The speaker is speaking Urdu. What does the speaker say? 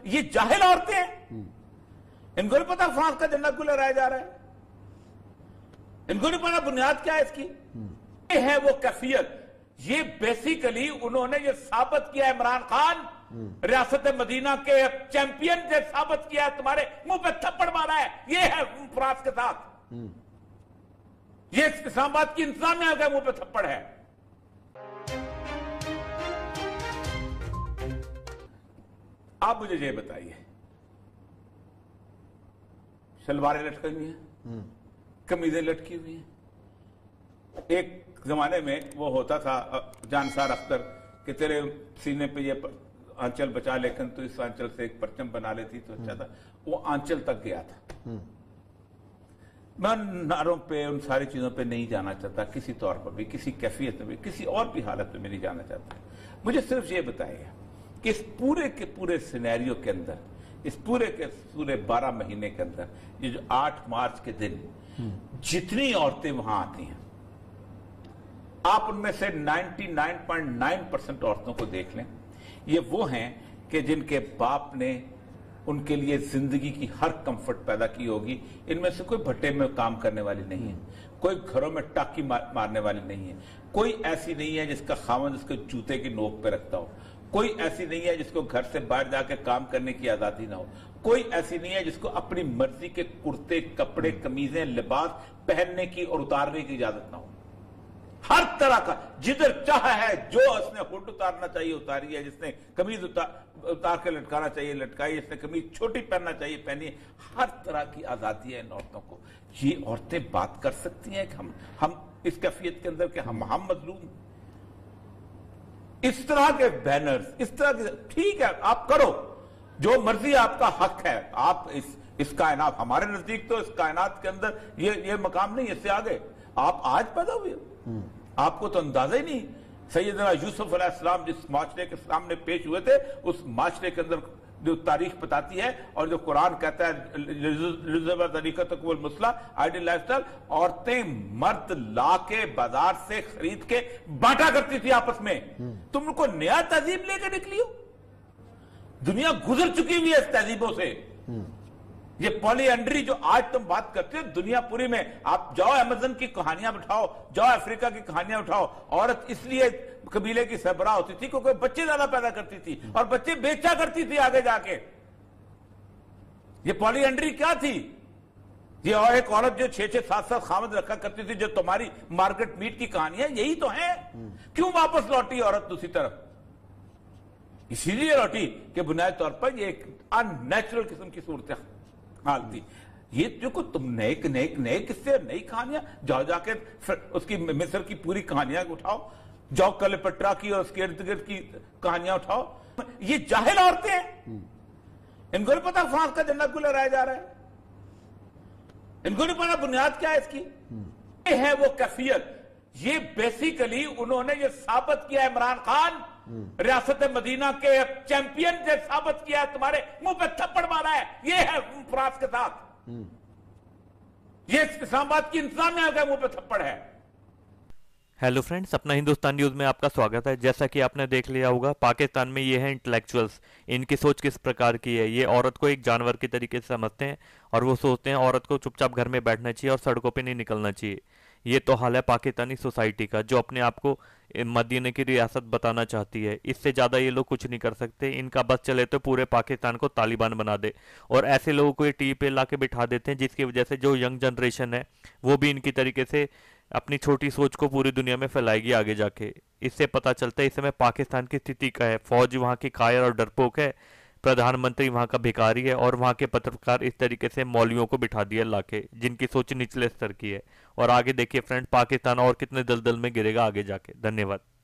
یہ جاہل عورتیں ہیں، ان کو نہیں پتا فرانس کا جھنڈا کیوں لہرایا جا رہا ہے، ان کو نہیں پتا بنیاد کیا ہے اس کی. یہ ہے وہ کیفیت. یہ بیسیکلی انہوں نے یہ ثابت کیا عمران خان ریاست مدینہ کے چیمپئن سے ثابت کیا ہے، تمہارے منہ پہ تھپڑ مارا ہے. یہ ہے فرانس کے ساتھ، یہ اسلام آباد کی انتظامیہ کے منہ پہ تھپڑ ہے. آپ مجھے یہ بتائیے، شلواریں لٹکی ہوئی ہیں، قمیضیں لٹکی ہوئی ہیں. ایک زمانے میں وہ ہوتا تھا جانسار اختر کہ تیرے سینے پہ یہ آنچل بچا، لیکن تو اس آنچل سے ایک پرچم بنا لیتی تو اچھا تھا. وہ آنچل تک گیا تھا. میں ان نعروں پہ، ان ساری چیزوں پہ نہیں جانا چاہتا، کسی طور پر بھی، کسی کیفیت میں بھی، کسی اور بھی حالت میں نہیں جانا چاہتا. مجھے صرف یہ بتائیے کہ اس پورے کے پورے سینیریو کے اندر، اس پورے کے پورے 12 مہینے کے اندر، یہ جو 8 مارچ کے دن جتنی عورتیں وہاں آتی ہیں، آپ ان میں سے 99.9% عورتوں کو دیکھ لیں، یہ وہ ہیں کہ جن کے باپ نے ان کے لیے زندگی کی ہر کمفرٹ پیدا کی ہوگی. ان میں سے کوئی بھٹے میں کام کرنے والی نہیں ہے، کوئی گھروں میں ٹاکی مارنے والی نہیں ہے، کوئی ایسی نہیں ہے جس کا خاوند اس کو جوتے کی نوک پہ رکھتا ہو، کوئی ایسی نہیں ہے جس کو گھر سے باہر جا کے کام کرنے کی آزادی نہ ہو، کوئی ایسی نہیں ہے جس کو اپنی مرضی کے کرتے، کپڑے، قمیضیں، لباس پہننے کی اور اتارنے کی اجازت نہ ہو. ہر طرح کا جدھر چاہا ہے، جو اس نے ہوڈ اتارنا چاہیے اتاری ہے، جس نے قمیض اتار کے لٹکانا چاہیے لٹکائی، جس نے قمیض چھوٹی پہننا چاہیے پہنی. ہر طرح کی آزادی ہے ان عورتوں کو. یہ عورتیں بات کر سکتی ہیں کہ ہم اس کیفیت کے اندر کہ ہم مظلوم، اس طرح کے بینرز، اس طرح کے، ٹھیک ہے آپ کرو جو مرضی، آپ کا حق ہے. آپ اس کائنات، ہمارے نزدیک تو اس کائنات کے اندر یہ مقام نہیں، اس سے آگے. آپ آج پیدا ہوئے، آپ کو تو اندازہ ہی نہیں. سیدنا یوسف علیہ السلام جس معاشرے کے سامنے پیش ہوئے تھے، اس معاشرے کے اندر جو تاریخ بتاتی ہے اور جو قرآن کہتا ہے طریقتکم المثلی، آئیڈیل لائف سٹائل، عورتیں مرد لا کے بازار سے خرید کے بانٹا کرتی تھی آپس میں. تم کو نیا تہذیب لے کے نکلی ہو؟ دنیا گزر چکی ہوئی ہے اس تہذیبوں سے. یہ پولی اینڈری جو آج تم بات کرتے ہو، دنیا پوری میں آپ جاؤ، امیزن کی کہانیاں اٹھاؤ، جاؤ افریقہ کی کہانیاں اٹھاؤ. عورت اس لیے قبیلے کی سربراہ ہوتی تھی کیونکہ بچے زیادہ پیدا کرتی تھی اور بچے بیچا کرتی تھی آگے جا کے. یہ پولی اینڈری کیا تھی؟ یہ اور ایک عورت جو 6-7 خامد رکھا کرتی تھی، جو تمہاری مارکیٹ میٹ کی کہانیاں یہی تو ہیں. کیوں واپس لوٹی عورت دوسری طرف؟ اسی لیے لوٹی کہ بنیادی طور پر یہ ایک ان نیچرل قسم کی صورت حال تھی. یہ جو تم نئے قصے، نئی کہانیاں، جاؤ جا کے اس کی مصر کی پوری کہانیاں اٹھاؤ، جاؤ کلیوپٹرا کی اور اس کے ارد گرد کی کہانیاں اٹھاؤ. یہ جاہل عورتیں ہیں، ان کو نہیں پتا فرانس کا جھنڈا کیوں لہرایا جا رہا ہے، ان کو نہیں پتا بنیاد کیا ہے اس کی. یہ ہے وہ کیفیت. یہ بیسیکلی انہوں نے یہ ثابت کیا عمران خان ریاست مدینہ کے چیمپئن سے ثابت کیا ہے، تمہارے منہ پہ تھپڑ مارا ہے. یہ ہے فرانس کے ساتھ، یہ اسلام آباد کی انتظامیہ کے منہ پہ تھپڑ ہے. ہیلو فرینڈز، اپنا ہندوستان نیوز میں آپ کا سواگت ہے. جیسا کہ آپ نے دیکھ لیا ہوگا، پاکستان میں یہ ہیں انٹلیکچوئلز. ان کی سوچ کس پرکار کی ہے. یہ عورت کو ایک جانور کی طریقے سے سمجھتے ہیں اور وہ سوچتے ہیں عورت کو چپ چاپ گھر میں بیٹھنا چاہیے اور سڑکوں پہ نہیں نکلنا چاہیے. یہ تو حال ہے پاکستانی سوسائٹی کا، جو اپنے آپ کو مدینہ کی ریاست بتانا چاہتی ہے. اس سے زیادہ یہ لوگ کچھ نہیں کر سکتے. ان کا بس چلے تو پورے پاکستان کو طالبان بنا دے، اور ایسے لوگوں کو یہ ٹی وی پہ لا کے بٹھا دیتے ہیں، جس کی وجہ سے جو ینگ جنریشن ہے وہ بھی ان کی طریقے سے اپنی چھوٹی سوچ کو پوری دنیا میں پھیلائے گی آگے جا کے. اس سے پتہ چلتا ہے اس سمے پاکستان کی استھتی کا ہے. فوج وہاں کی قائر اور ڈرپوک ہے، پردھان منتری وہاں کا بھیکاری ہے، اور وہاں کے پترکار اس طریقے سے مولویوں کو بٹھا دیا لا کے، جن کی سوچ نچلے سطر کی ہے. اور آگے دیکھیے فرینڈ، پاکستان اور کتنے دلدل میں گرے گا آگے جا کے. دھنیہ واد.